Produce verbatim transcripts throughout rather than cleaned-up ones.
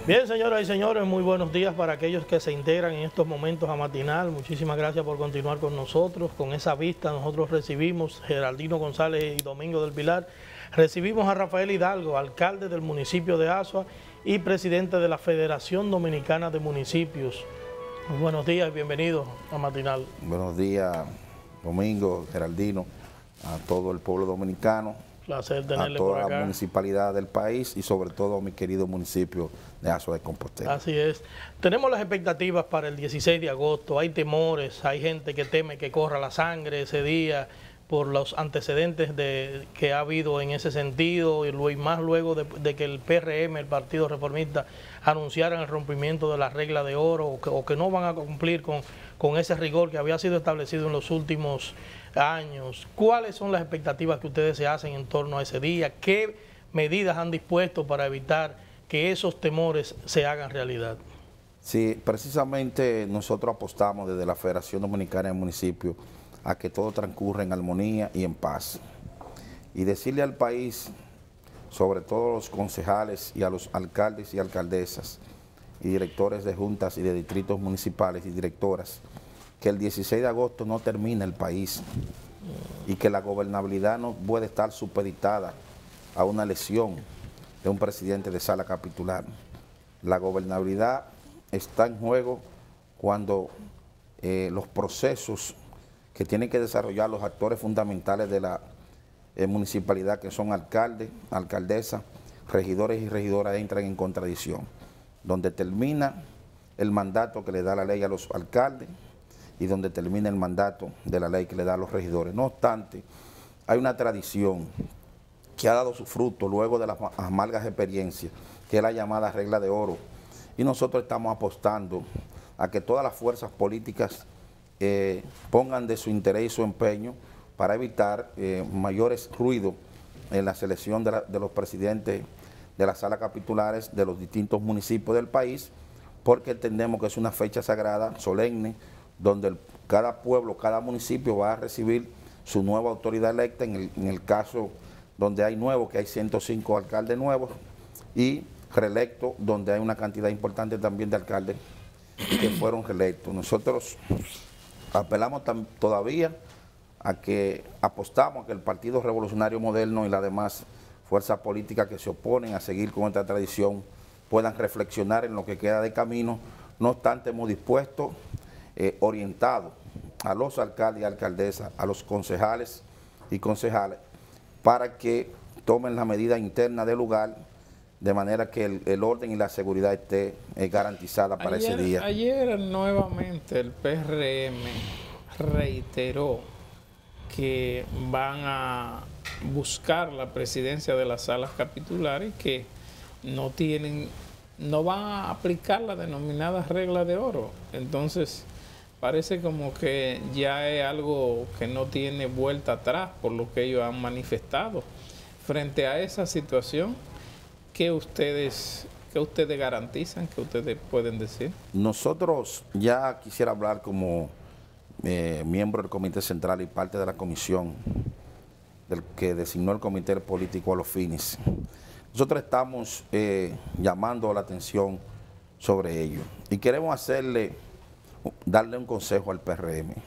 Bien, señoras y señores, muy buenos días para aquellos que se integran en estos momentos a Matinal. Muchísimas gracias por continuar con nosotros. Con esa vista nosotros recibimos Geraldino González y Domingo del Pilar. Recibimos a Rafael Hidalgo, alcalde del municipio de Azua y presidente de la Federación Dominicana de Municipios. Muy buenos días y bienvenidos a Matinal. Buenos días, Domingo, Geraldino, a todo el pueblo dominicano. Placer tenerle a toda por acá. la municipalidad del país y sobre todo a mi querido municipio de Azua de Compostela. Así es. Tenemos las expectativas para el dieciséis de agosto, hay temores, hay gente que teme que corra la sangre ese día por los antecedentes de, que ha habido en ese sentido y, luego, y más luego de, de que el P R M, el Partido Reformista, anunciaran el rompimiento de la regla de oro o que, o que no van a cumplir con, con ese rigor que había sido establecido en los últimos años. ¿Cuáles son las expectativas que ustedes se hacen en torno a ese día? ¿Qué medidas han dispuesto para evitar que esos temores se hagan realidad? Sí, precisamente nosotros apostamos desde la Federación Dominicana de Municipios a que todo transcurra en armonía y en paz. Y decirle al país, sobre todo a los concejales y a los alcaldes y alcaldesas y directores de juntas y de distritos municipales y directoras, que el dieciséis de agosto no termina el país y que la gobernabilidad no puede estar supeditada a una elección de un presidente de sala capitular. La gobernabilidad está en juego cuando eh, los procesos que tienen que desarrollar los actores fundamentales de la eh, municipalidad, que son alcaldes, alcaldesas, regidores y regidoras, entran en contradicción, donde termina el mandato que le da la ley a los alcaldes y donde termina el mandato de la ley que le da a los regidores. No obstante, hay una tradición que ha dado su fruto luego de las amargas experiencias, que es la llamada regla de oro, y nosotros estamos apostando a que todas las fuerzas políticas eh, pongan de su interés y su empeño para evitar eh, mayores ruidos en la selección de, la, de los presidentes de las salas capitulares de los distintos municipios del país, porque entendemos que es una fecha sagrada, solemne, donde el, cada pueblo, cada municipio va a recibir su nueva autoridad electa, en el, en el caso donde hay nuevos, que hay ciento cinco alcaldes nuevos, y reelectos, donde hay una cantidad importante también de alcaldes que fueron reelectos. Nosotros apelamos todavía a que apostamos a que el Partido Revolucionario Moderno y las demás fuerzas políticas que se oponen a seguir con esta tradición puedan reflexionar en lo que queda de camino. No obstante, hemos dispuesto Eh, orientado a los alcaldes y alcaldesas, a los concejales y concejales, para que tomen la medida interna del lugar, de manera que el, el orden y la seguridad esté eh, garantizada para ayer, ese día. Ayer nuevamente el P R M reiteró que van a buscar la presidencia de las salas capitulares, que no tienen, no van a aplicar la denominada regla de oro. Entonces, parece como que ya es algo que no tiene vuelta atrás por lo que ellos han manifestado. Frente a esa situación, ¿qué ustedes, qué ustedes garantizan, qué ustedes pueden decir? Nosotros, ya quisiera hablar como eh, miembro del Comité Central y parte de la comisión del que designó el Comité Político a los fines. Nosotros estamos eh, llamando la atención sobre ello y queremos hacerle darle un consejo al P R M.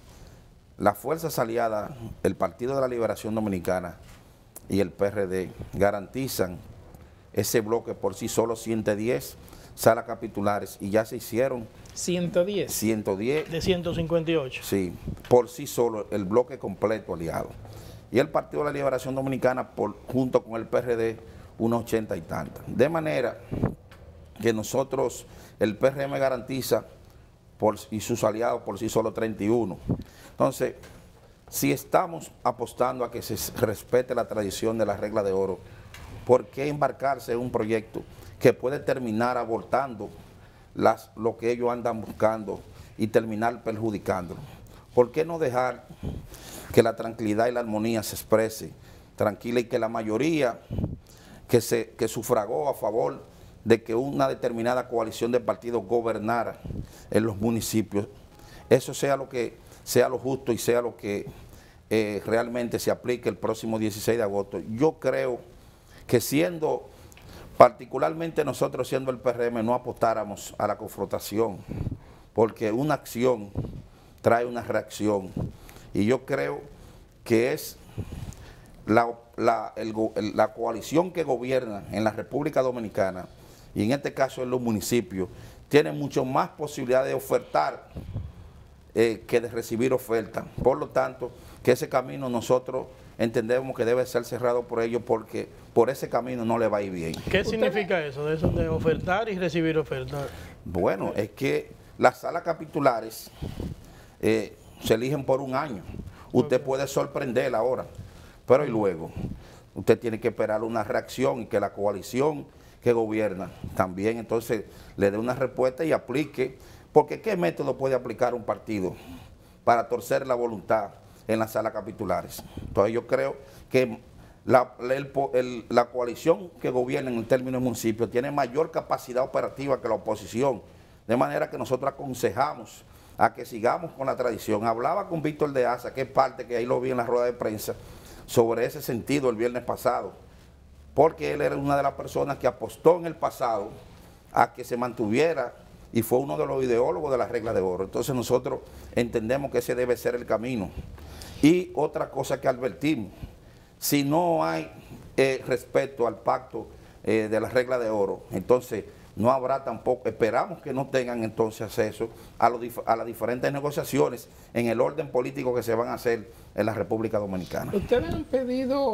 Las fuerzas aliadas, el Partido de la Liberación Dominicana y el P R D garantizan ese bloque por sí solo ciento diez salas capitulares y ya se hicieron ciento diez. ciento diez. De ciento cincuenta y ocho. Sí, por sí solo el bloque completo aliado. Y el Partido de la Liberación Dominicana por, junto con el P R D unos ochenta y tantas. De manera que nosotros, el P R M garantiza Por, y sus aliados por sí solo treinta y uno. Entonces, si estamos apostando a que se respete la tradición de la regla de oro, ¿por qué embarcarse en un proyecto que puede terminar abortando las, lo que ellos andan buscando y terminar perjudicándolo? ¿Por qué no dejar que la tranquilidad y la armonía se exprese tranquila y que la mayoría que, se, que sufragó a favor de que una determinada coalición de partidos gobernara en los municipios, eso sea lo que sea lo justo y sea lo que eh, realmente se aplique el próximo dieciséis de agosto? Yo creo que siendo particularmente nosotros siendo el P R M no apostáramos a la confrontación, porque una acción trae una reacción, y yo creo que es la, la, el, la coalición que gobierna en la República Dominicana, y en este caso en los municipios, tiene mucho más posibilidad de ofertar eh, que de recibir ofertas. Por lo tanto, que ese camino nosotros entendemos que debe ser cerrado por ellos, porque por ese camino no le va a ir bien. ¿Qué significa eso, de eso de ofertar y recibir ofertas? Bueno, es que las salas capitulares eh, se eligen por un año. Usted okay. puede sorprenderla ahora, pero y luego usted tiene que esperar una reacción y que la coalición que gobierna también entonces le dé una respuesta y aplique, porque ¿qué método puede aplicar un partido para torcer la voluntad en las salas capitulares? Entonces yo creo que la, el, el, la coalición que gobierna en el término del municipio tiene mayor capacidad operativa que la oposición, de manera que nosotros aconsejamos a que sigamos con la tradición. Hablaba con Víctor de Asa, que es parte, que ahí lo vi en la rueda de prensa, sobre ese sentido el viernes pasado, porque él era una de las personas que apostó en el pasado a que se mantuviera y fue uno de los ideólogos de las reglas de oro. Entonces nosotros entendemos que ese debe ser el camino. Y otra cosa que advertimos, si no hay eh, respeto al pacto eh, de las reglas de oro, entonces no habrá tampoco, esperamos que no tengan entonces acceso a, los, a las diferentes negociaciones en el orden político que se van a hacer en la República Dominicana. ¿Ustedes han pedido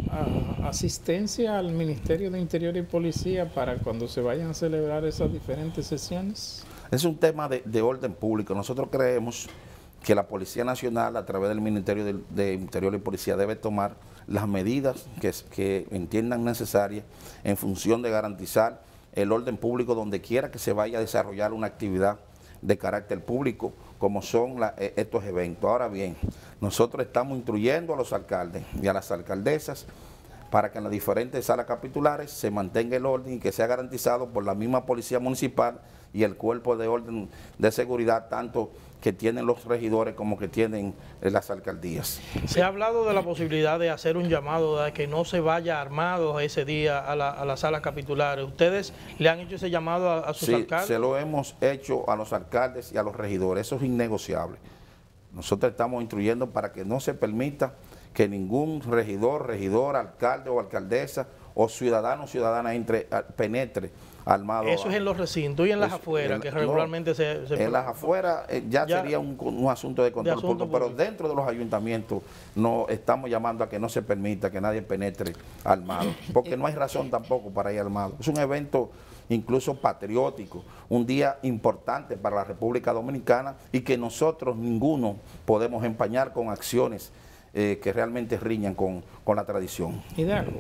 uh, asistencia al Ministerio de Interior y Policía para cuando se vayan a celebrar esas diferentes sesiones? Es un tema de, de orden público. Nosotros creemos que la Policía Nacional, a través del Ministerio de, de Interior y Policía, debe tomar las medidas que, que entiendan necesarias en función de garantizar el orden público donde quiera que se vaya a desarrollar una actividad de carácter público, como son la, estos eventos. Ahora bien, nosotros estamos instruyendo a los alcaldes y a las alcaldesas para que en las diferentes salas capitulares se mantenga el orden y que sea garantizado por la misma Policía Municipal y el cuerpo de orden de seguridad, tanto que tienen los regidores como que tienen las alcaldías. Se ha hablado de la posibilidad de hacer un llamado de que no se vaya armado ese día a la, a las salas capitulares. ¿Ustedes le han hecho ese llamado a, a sus sí, alcaldes? Se lo hemos hecho a los alcaldes y a los regidores. Eso es innegociable. Nosotros estamos instruyendo para que no se permita que ningún regidor, regidora, alcalde o alcaldesa o ciudadano o ciudadana entre, penetre armado. Eso es en los recintos y en las es, afueras, en, que regularmente no, se, se... En las afueras eh, ya, ya sería un, un asunto de control de asunto público, público, pero dentro de los ayuntamientos no estamos llamando a que no se permita que nadie penetre armado, porque no hay razón tampoco para ir armado. Es un evento incluso patriótico, un día importante para la República Dominicana y que nosotros ninguno podemos empañar con acciones eh, que realmente riñan con, con la tradición. Hidalgo,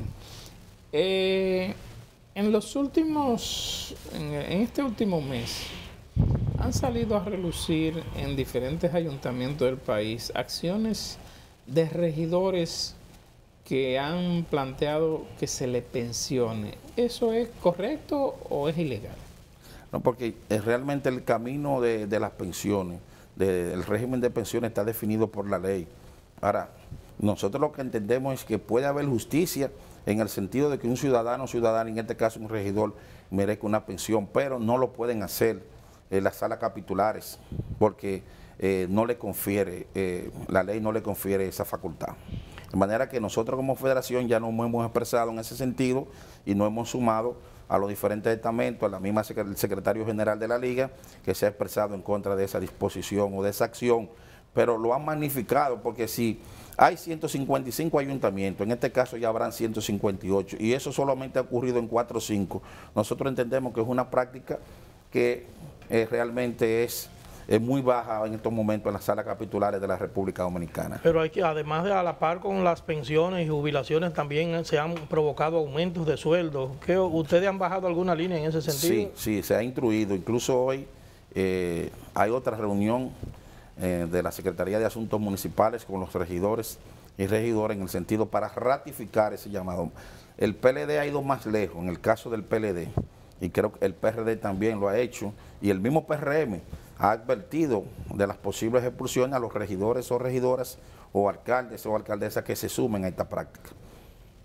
eh, en los últimos, en, en este último mes, han salido a relucir en diferentes ayuntamientos del país acciones de regidores que han planteado que se le pensione. ¿Eso es correcto o es ilegal? No, porque realmente el camino de, de las pensiones, de, el régimen de pensiones está definido por la ley. Ahora, nosotros lo que entendemos es que puede haber justicia en el sentido de que un ciudadano o ciudadana, en este caso un regidor, merezca una pensión, pero no lo pueden hacer en las salas capitulares porque eh, no le confiere, eh, la ley no le confiere esa facultad. De manera que nosotros como federación ya nos hemos expresado en ese sentido y nos hemos sumado a los diferentes estamentos, a la misma sec el secretario general de la Liga, que se ha expresado en contra de esa disposición o de esa acción, pero lo han magnificado porque si hay ciento cincuenta y cinco ayuntamientos, en este caso ya habrán ciento cincuenta y ocho, y eso solamente ha ocurrido en cuatro o cinco. Nosotros entendemos que es una práctica que eh, realmente es, es muy baja en estos momentos en las salas capitulares de la República Dominicana. Pero hay que, además de a la par con las pensiones y jubilaciones, también se han provocado aumentos de sueldo. ¿Qué, ¿Ustedes han bajado alguna línea en ese sentido? Sí, sí, se ha instruido. Incluso hoy eh, hay otra reunión Eh, de la Secretaría de Asuntos Municipales con los regidores y regidoras en el sentido para ratificar ese llamado. El P L D ha ido más lejos en el caso del P L D y creo que el P R D también lo ha hecho y el mismo P R M ha advertido de las posibles expulsiones a los regidores o regidoras o alcaldes o alcaldesas que se sumen a esta práctica.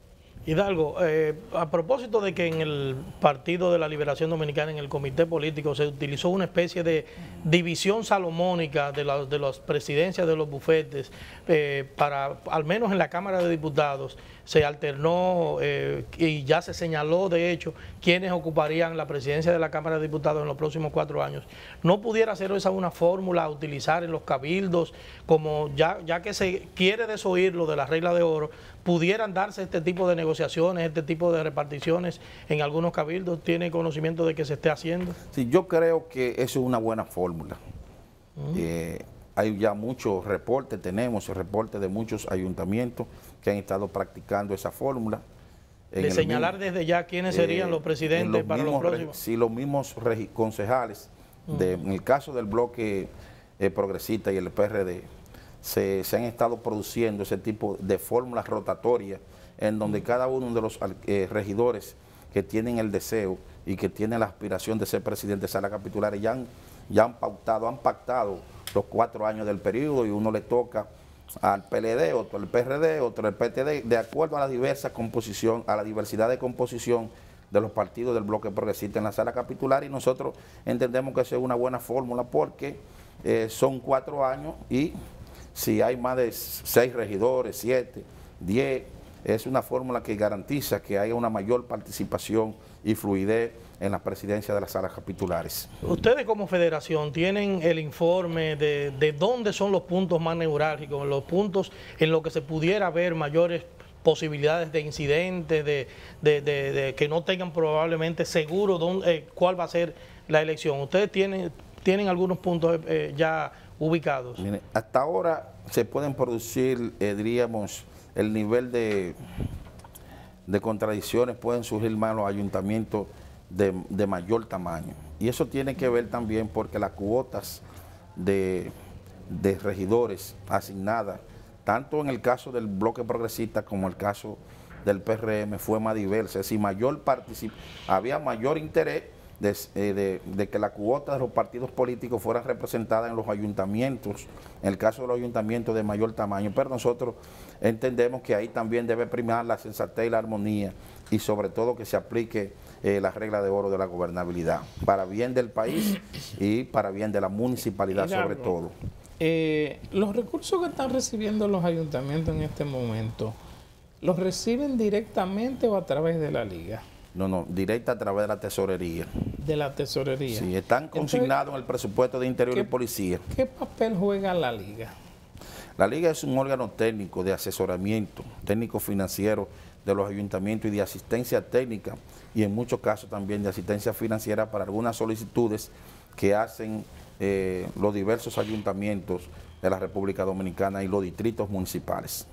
Hidalgo, eh, a propósito de que en el Partido de la Liberación Dominicana, en el comité político, se utilizó una especie de división salomónica de, la, de las presidencias de los bufetes, eh, para, al menos en la Cámara de Diputados, se alternó eh, y ya se señaló, de hecho, quiénes ocuparían la presidencia de la Cámara de Diputados en los próximos cuatro años. ¿No pudiera ser esa una fórmula a utilizar en los cabildos, como ya, ya que se quiere desoír lo de la regla de oro, pudieran darse este tipo de negociaciones, este tipo de reparticiones en algunos cabildos? ¿Tiene conocimiento de que se esté haciendo? Sí, yo creo que eso es una buena fórmula. Uh-huh. eh, hay ya muchos reportes, tenemos reportes de muchos ayuntamientos que han estado practicando esa fórmula. De señalar mismo, desde ya quiénes serían eh, los presidentes los para los próximos. Sí, los mismos concejales, uh-huh. de, en el caso del bloque eh, progresista y el P R D, Se, se han estado produciendo ese tipo de fórmulas rotatorias en donde mm. cada uno de los eh, regidores que tienen el deseo y que tienen la aspiración de ser presidente de sala capitular ya han, ya han pautado, han pactado los cuatro años del periodo, y uno le toca al P L D, otro al P R D, otro al P T D, de acuerdo a la diversa composición, a la diversidad de composición de los partidos del bloque progresista en la sala capitular, y nosotros entendemos que esa es una buena fórmula porque eh, son cuatro años y si hay más de seis regidores, siete, diez, es una fórmula que garantiza que haya una mayor participación y fluidez en la presidencia de las salas capitulares. Ustedes como federación tienen el informe de, de dónde son los puntos más neurálgicos, los puntos en los que se pudiera ver mayores posibilidades de incidentes, de, de, de, de que no tengan probablemente seguro dónde, eh, cuál va a ser la elección. ¿Ustedes tienen, tienen algunos puntos eh, ya ubicados? Mire, hasta ahora se pueden producir, eh, diríamos, el nivel de, de contradicciones, pueden surgir más los ayuntamientos de, de mayor tamaño. Y eso tiene que ver también porque las cuotas de, de regidores asignadas, tanto en el caso del bloque progresista como en el caso del P R M, fue más diversa. Es decir, mayor particip había mayor interés De, de, de que la cuota de los partidos políticos fuera representada en los ayuntamientos, en el caso de los ayuntamientos de mayor tamaño, pero nosotros entendemos que ahí también debe primar la sensatez y la armonía, y sobre todo que se aplique eh, la regla de oro de la gobernabilidad, para bien del país y para bien de la municipalidad sobre todo. Eh, los recursos que están recibiendo los ayuntamientos en este momento, ¿los reciben directamente o a través de la liga? No, no, directa a través de la tesorería. De la tesorería. Sí, están consignados Entonces, en el presupuesto de Interior y Policía. ¿Qué papel juega la liga? La liga es un órgano técnico de asesoramiento, técnico financiero de los ayuntamientos y de asistencia técnica, y en muchos casos también de asistencia financiera para algunas solicitudes que hacen eh, los diversos ayuntamientos de la República Dominicana y los distritos municipales.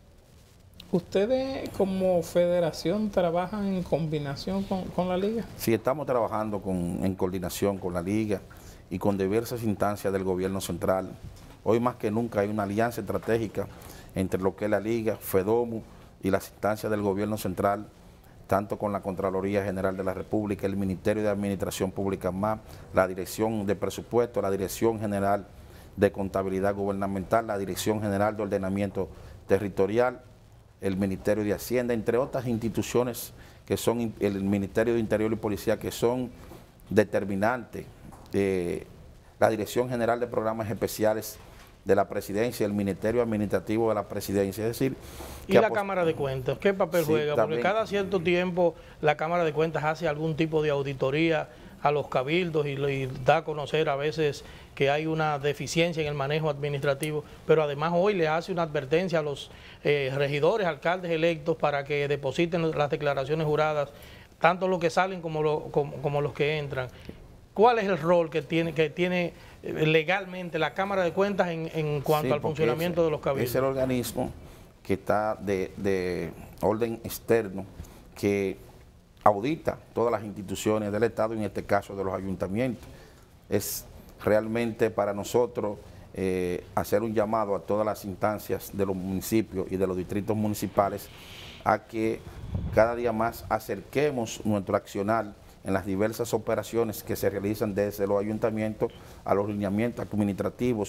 ¿Ustedes como federación trabajan en combinación con, con la liga? Sí, estamos trabajando con, en coordinación con la liga y con diversas instancias del gobierno central. Hoy más que nunca hay una alianza estratégica entre lo que es la liga, FEDOMU y las instancias del gobierno central, tanto con la Contraloría General de la República, el Ministerio de Administración Pública M A P, la Dirección de Presupuesto, la Dirección General de Contabilidad Gubernamental, la Dirección General de Ordenamiento Territorial, el Ministerio de Hacienda, entre otras instituciones que son el Ministerio de Interior y Policía, que son determinantes, eh, la Dirección General de Programas Especiales de la Presidencia, el Ministerio Administrativo de la Presidencia, es decir... ¿Y la Cámara de Cuentas? ¿Qué papel sí, juega? Porque cada cierto tiempo la Cámara de Cuentas hace algún tipo de auditoría a los cabildos y, y da a conocer a veces que hay una deficiencia en el manejo administrativo, pero además hoy le hace una advertencia a los eh, regidores, alcaldes electos para que depositen las declaraciones juradas, tanto los que salen como, lo, como, como los que entran. ¿Cuál es el rol que tiene, que tiene legalmente la Cámara de Cuentas en, en cuanto sí, al funcionamiento ese, de los cabildos? Es el organismo que está de, de orden externo, que audita todas las instituciones del Estado, y en este caso de los ayuntamientos. Es realmente para nosotros eh, hacer un llamado a todas las instancias de los municipios y de los distritos municipales a que cada día más acerquemos nuestro accionar en las diversas operaciones que se realizan desde los ayuntamientos a los lineamientos administrativos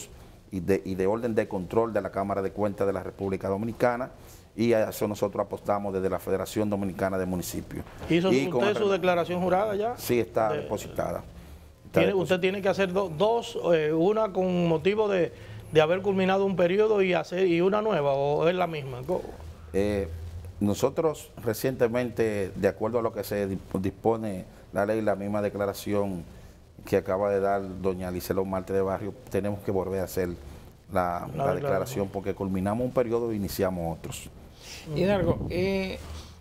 y de, y de orden de control de la Cámara de Cuentas de la República Dominicana, y a eso nosotros apostamos desde la Federación Dominicana de Municipios. ¿Hizo y usted su declaración jurada ya? Sí, está de, depositada. Está tiene, depositada. Usted tiene que hacer do, dos, eh, una con motivo de, de haber culminado un periodo y hacer y una nueva, ¿o es la misma? Eh, nosotros recientemente, de acuerdo a lo que se dispone la ley, la misma declaración que acaba de dar doña Aliceló Marte de Barrio, tenemos que volver a hacer la, la, la declaración porque culminamos un periodo e iniciamos otros. Hidalgo, eh,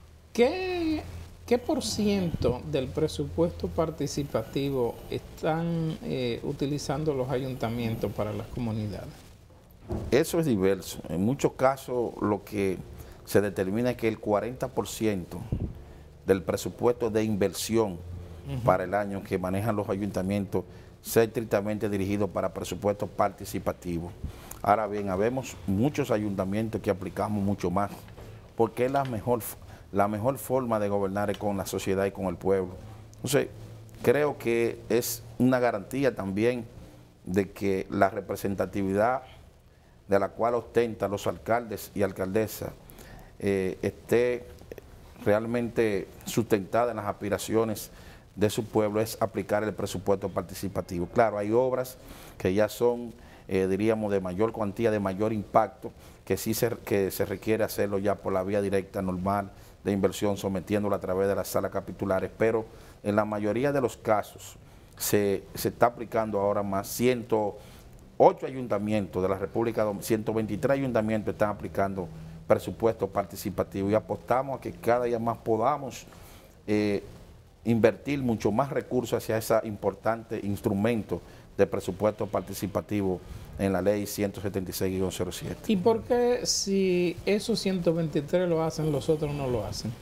¿qué, ¿qué por ciento del presupuesto participativo están eh, utilizando los ayuntamientos para las comunidades? Eso es diverso. En muchos casos lo que se determina es que el cuarenta por ciento del presupuesto de inversión uh-huh. para el año que manejan los ayuntamientos sea estrictamente dirigido para presupuestos participativos. Ahora bien, habemos muchos ayuntamientos que aplicamos mucho más, porque es la mejor, la mejor forma de gobernar con la sociedad y con el pueblo. Entonces, creo que es una garantía también de que la representatividad de la cual ostentan los alcaldes y alcaldesas eh, esté realmente sustentada en las aspiraciones de su pueblo, es aplicar el presupuesto participativo. Claro, hay obras que ya son, eh, diríamos, de mayor cuantía, de mayor impacto, que sí se, que se requiere hacerlo ya por la vía directa normal de inversión, sometiéndolo a través de las salas capitulares, pero en la mayoría de los casos se, se está aplicando ahora más. ciento ocho ayuntamientos de la República Dominicana, ciento veintitrés ayuntamientos están aplicando presupuesto participativo y apostamos a que cada día más podamos eh, invertir mucho más recursos hacia ese importante instrumento de presupuesto participativo en la ley ciento setenta y seis guion cero siete. ¿Y por qué si esos ciento veintitrés lo hacen, los otros no lo hacen?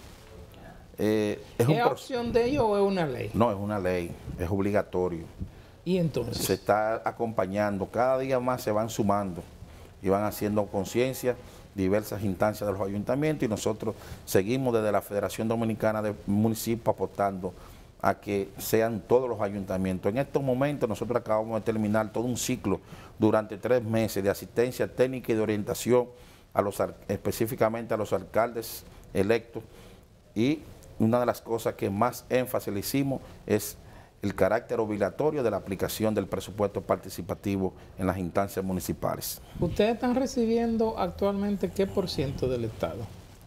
Eh, ¿Es, ¿Es un opción de ellos o es una ley? No, es una ley, es obligatorio. ¿Y entonces? Se está acompañando, cada día más se van sumando y van haciendo conciencia diversas instancias de los ayuntamientos y nosotros seguimos desde la Federación Dominicana de Municipios apostando a que sean todos los ayuntamientos. En estos momentos nosotros acabamos de terminar todo un ciclo durante tres meses de asistencia técnica y de orientación a los específicamente a los alcaldes electos, y una de las cosas que más énfasis le hicimos es el carácter obligatorio de la aplicación del presupuesto participativo en las instancias municipales. ¿Ustedes están recibiendo actualmente qué por ciento del Estado?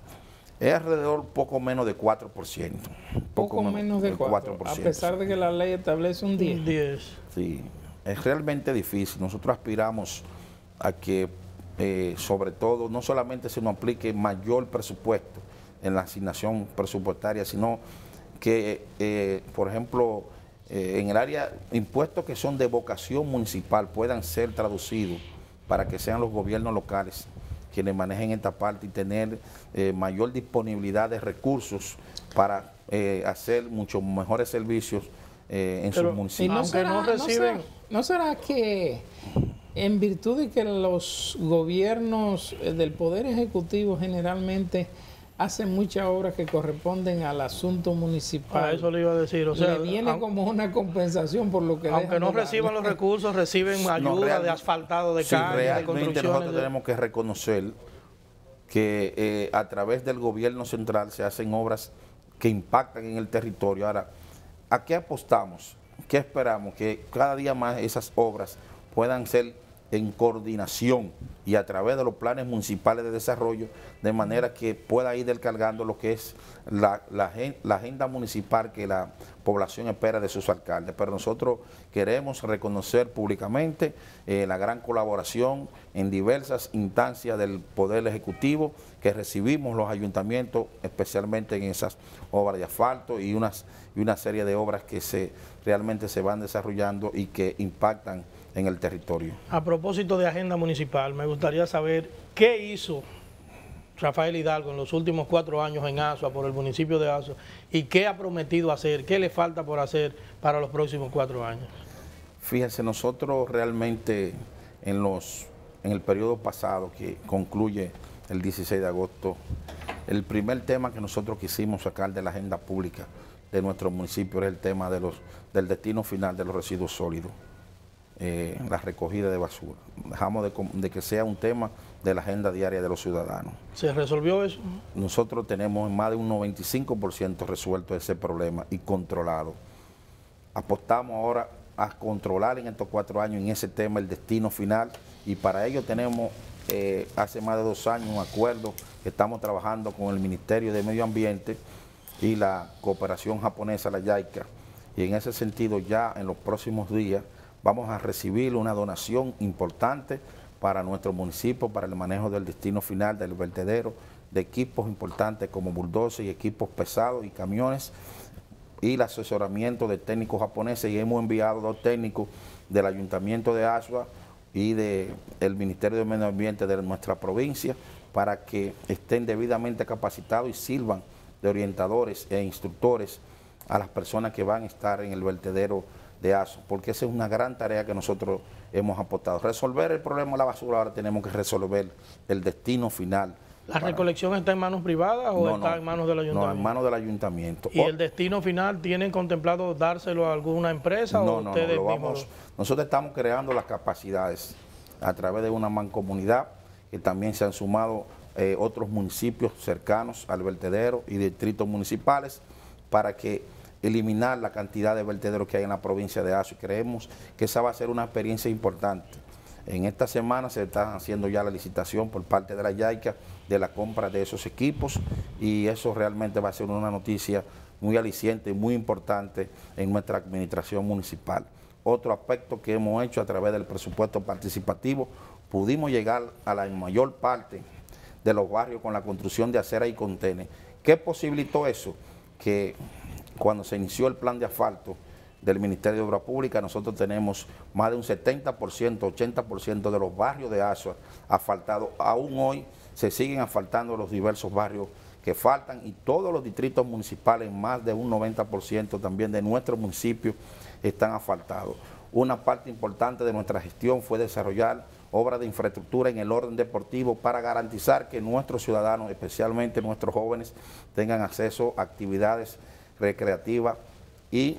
Es alrededor poco menos de cuatro por ciento. Poco, poco menos de cuatro por ciento, a pesar de que la ley establece un diez. diez. Sí, es realmente difícil. Nosotros aspiramos a que, eh, sobre todo, no solamente se nos aplique mayor presupuesto en la asignación presupuestaria, sino que, eh, por ejemplo, eh, en el área, impuestos que son de vocación municipal puedan ser traducidos para que sean los gobiernos locales quienes manejen esta parte y tener eh, mayor disponibilidad de recursos para eh, hacer muchos mejores servicios eh, en Pero, sus municipios. ¿Y no será, no reciben? ¿no será, ¿no será que en virtud de que los gobiernos del Poder Ejecutivo generalmente hacen muchas obras que corresponden al asunto municipal? Ah, eso le iba a decir. O sea, le viene aunque, como una compensación por lo que aunque no reciban los recursos, reciben ayuda no, real, de asfaltado, de sí, calle, de construcciones. Nosotros de... tenemos que reconocer que eh, a través del gobierno central se hacen obras que impactan en el territorio. Ahora, ¿a qué apostamos? ¿Qué esperamos? Que cada día más esas obras puedan ser en coordinación y a través de los planes municipales de desarrollo, de manera que pueda ir descargando lo que es la, la, la agenda municipal que la población espera de sus alcaldes. Pero nosotros queremos reconocer públicamente eh, la gran colaboración en diversas instancias del Poder Ejecutivo que recibimos los ayuntamientos, especialmente en esas obras de asfalto y, unas, y una serie de obras que se realmente se van desarrollando y que impactan en el territorio. A propósito de agenda municipal, me gustaría saber qué hizo Rafael Hidalgo en los últimos cuatro años en Azua, por el municipio de Azua, y qué ha prometido hacer, qué le falta por hacer para los próximos cuatro años. Fíjense, nosotros realmente en, los, en el periodo pasado, que concluye el dieciséis de agosto, el primer tema que nosotros quisimos sacar de la agenda pública de nuestro municipio era el tema de los, del destino final de los residuos sólidos. eh, la recogida de basura. Dejamos de, de que sea un tema de la agenda diaria de los ciudadanos. ¿Se resolvió eso? Nosotros tenemos más de un noventa y cinco por ciento resuelto ese problema y controlado. Apostamos ahora a controlar en estos cuatro años en ese tema el destino final, y para ello tenemos eh, hace más de dos años un acuerdo que estamos trabajando con el Ministerio de Medio Ambiente y la cooperación japonesa, la JICA, y en ese sentido ya en los próximos días vamos a recibir una donación importante para nuestro municipio, para el manejo del destino final del vertedero, de equipos importantes como bulldozers y equipos pesados y camiones, y el asesoramiento de técnicos japoneses, y hemos enviado dos técnicos del Ayuntamiento de Asua y del Ministerio de Medio Ambiente de nuestra provincia para que estén debidamente capacitados y sirvan de orientadores e instructores a las personas que van a estar en el vertedero de Asua, porque esa es una gran tarea que nosotros hemos apostado. Resolver el problema de la basura, ahora tenemos que resolver el destino final. ¿La recolección está en manos privadas o no, está no, en manos del ayuntamiento? No, en manos del ayuntamiento. ¿Y el destino final tienen contemplado dárselo a alguna empresa no, o no, ustedes no, lo mismos? vamos, nosotros estamos creando las capacidades a través de una mancomunidad, que también se han sumado eh, otros municipios cercanos al vertedero y distritos municipales, para que eliminar la cantidad de vertederos que hay en la provincia de Asua. Creemos que esa va a ser una experiencia importante. En esta semana se está haciendo ya la licitación por parte de la JICA de la compra de esos equipos, y eso realmente va a ser una noticia muy aliciente y muy importante en nuestra administración municipal. Otro aspecto que hemos hecho a través del presupuesto participativo, pudimos llegar a la mayor parte de los barrios con la construcción de aceras y contenes. ¿Qué posibilitó eso? Que cuando se inició el plan de asfalto del Ministerio de Obras Públicas, nosotros tenemos más de un setenta por ciento, ochenta por ciento de los barrios de Asua asfaltados. Aún hoy se siguen asfaltando los diversos barrios que faltan, y todos los distritos municipales, más de un noventa por ciento también de nuestros municipios están asfaltados. Una parte importante de nuestra gestión fue desarrollar obras de infraestructura en el orden deportivo para garantizar que nuestros ciudadanos, especialmente nuestros jóvenes, tengan acceso a actividades recreativas y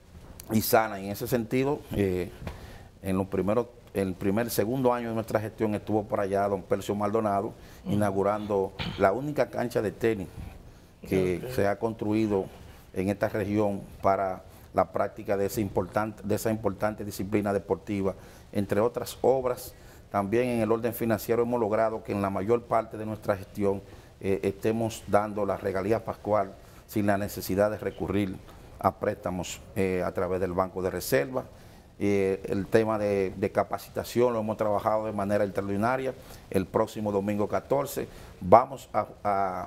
y sana. Y en ese sentido, eh, en los primeros, el primer, segundo año de nuestra gestión estuvo por allá don Percio Maldonado, uh-huh, inaugurando la única cancha de tenis que okay. se ha construido en esta región para la práctica de esa importante, de esa importante disciplina deportiva. Entre otras obras, también en el orden financiero hemos logrado que en la mayor parte de nuestra gestión eh, estemos dando la regalía pascual sin la necesidad de recurrir a préstamos eh, a través del Banco de Reserva. Eh, el tema de, de capacitación lo hemos trabajado de manera extraordinaria. El próximo domingo catorce vamos a, a,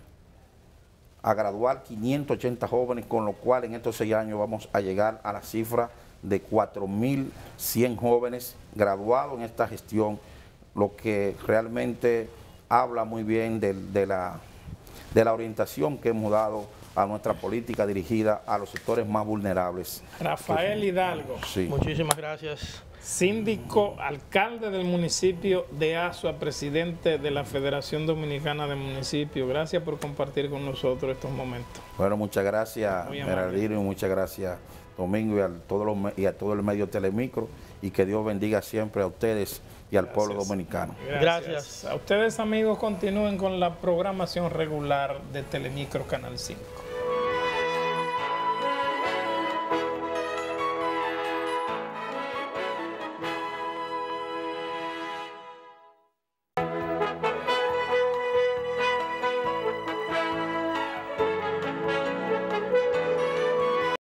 a graduar quinientos ochenta jóvenes, con lo cual en estos seis años vamos a llegar a la cifra de cuatro mil cien jóvenes graduados en esta gestión, lo que realmente habla muy bien de, de, la, de la orientación que hemos dado a nuestra política dirigida a los sectores más vulnerables. Rafael Hidalgo. Sí. Muchísimas gracias. Síndico, alcalde del municipio de Asua, presidente de la Federación Dominicana de Municipios. Gracias por compartir con nosotros estos momentos. Bueno, muchas gracias, Geraldino, y muchas gracias, Domingo, y a, todos los, y a todo el medio Telemicro, y que Dios bendiga siempre a ustedes y al Gracias. pueblo dominicano. Gracias. Gracias. A ustedes, amigos, continúen con la programación regular de Telemicro Canal cinco.